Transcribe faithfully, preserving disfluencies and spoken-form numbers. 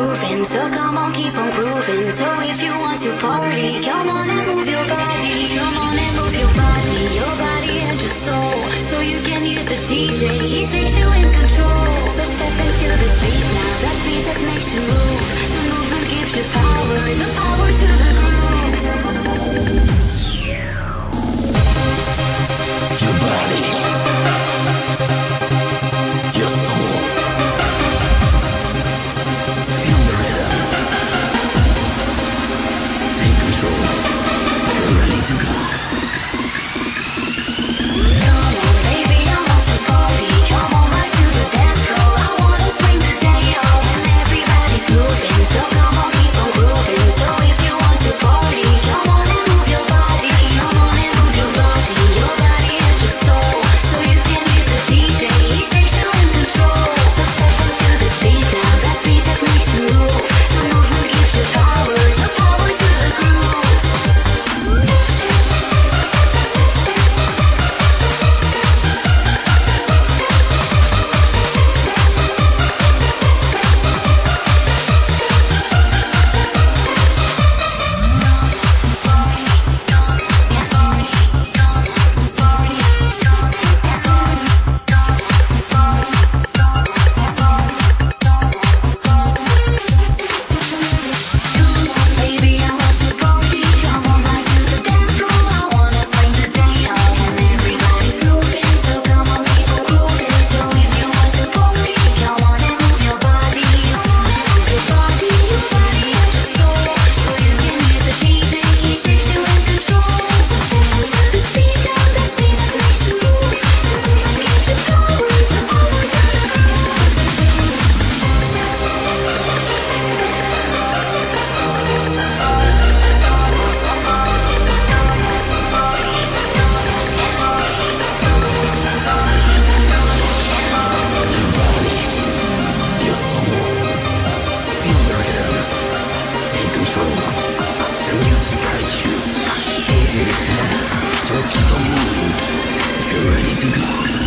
moving, so come on, keep on grooving. So if you want to party, come on and move your body. Come on and move your body, your body and your soul. So you can use the D J, he takes you in control. So step into this beat now, that beat that makes you move. The movement gives you power, the power to the groove. Your body, your soul. Feel the rhythm. Take control. You're ready to go. Come on, baby, I want to party. Come on right to the dance floor. I wanna swing the day off, and everybody's moving. So come on, keep on grooving. So if you want to party, come on and move your body. Come on and move your body, your body and your soul. So you can use the D J, he takes you in control. So step into this beat now, that beat that makes you move. The movement gives you power, the power to the groove. Baby, I want to party. Come on right to the dance floor. I wanna swing the day off, and everybody's moving. So come on, keep on grooving. So if you want to party, come on and move your body. Come on and move your body, your body and your soul. So you can use the D J, he takes you in control. So step into the beat now, that beat that makes you move. The movement gives you power, the power to the Your body, your soul. Feel the rhythm. Take control. The music hurts you. It is fun. So keep on moving. You're ready to go.